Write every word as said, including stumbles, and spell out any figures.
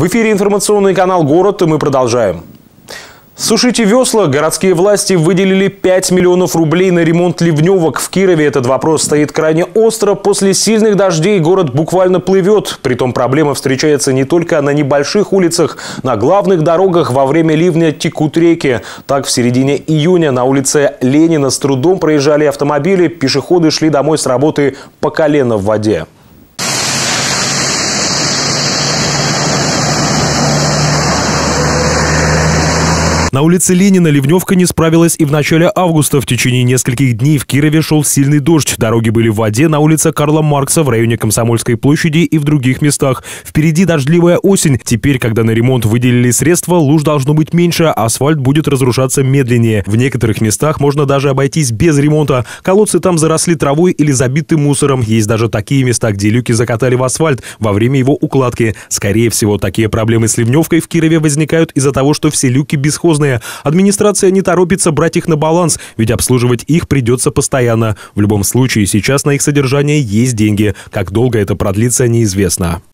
В эфире информационный канал «Город», и мы продолжаем. Сушите весла. Городские власти выделили пять миллионов рублей на ремонт ливневок. В Кирове этот вопрос стоит крайне остро. После сильных дождей город буквально плывет. Притом проблема встречается не только на небольших улицах. На главных дорогах во время ливня текут реки. Так, в середине июня на улице Ленина с трудом проезжали автомобили. Пешеходы шли домой с работы по колено в воде. На улице Ленина ливневка не справилась и в начале августа. В течение нескольких дней в Кирове шел сильный дождь. Дороги были в воде на улице Карла Маркса, в районе Комсомольской площади и в других местах. Впереди дождливая осень. Теперь, когда на ремонт выделили средства, луж должно быть меньше, а асфальт будет разрушаться медленнее. В некоторых местах можно даже обойтись без ремонта. Колодцы там заросли травой или забиты мусором. Есть даже такие места, где люки закатали в асфальт во время его укладки. Скорее всего, такие проблемы с ливневкой в Кирове возникают из-за того, что все люки бесхозные. Администрация не торопится брать их на баланс, ведь обслуживать их придется постоянно. В любом случае, сейчас на их содержание есть деньги. Как долго это продлится, неизвестно.